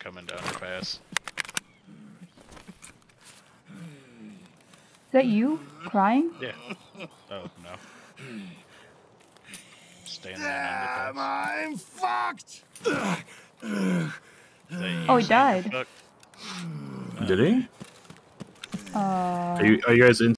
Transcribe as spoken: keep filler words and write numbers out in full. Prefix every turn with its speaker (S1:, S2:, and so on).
S1: coming down your pass.
S2: Is that you crying?
S1: Yeah. Oh no. Standing on
S3: I'm fucked.
S2: Oh, he died.
S1: Uh,
S4: Did he?
S2: Uh,
S4: Are you, are you guys in?